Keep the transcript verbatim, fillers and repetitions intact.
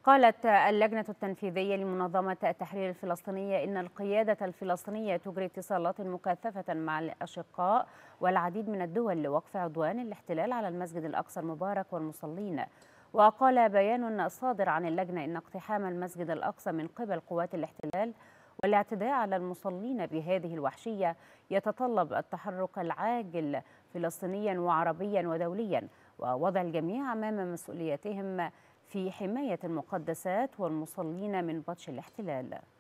قالت اللجنة التنفيذية لمنظمة التحرير الفلسطينية إن القيادة الفلسطينية تجري اتصالات مكثفة مع الأشقاء والعديد من الدول لوقف عدوان الاحتلال على المسجد الأقصى المبارك والمصلين. وقال بيان صادر عن اللجنة إن اقتحام المسجد الأقصى من قبل قوات الاحتلال والاعتداء على المصلين بهذه الوحشية يتطلب التحرك العاجل فلسطينيا وعربيا ودوليا، ووضع الجميع أمام مسؤوليتهم في حماية المقدسات والمصلين من بطش الاحتلال.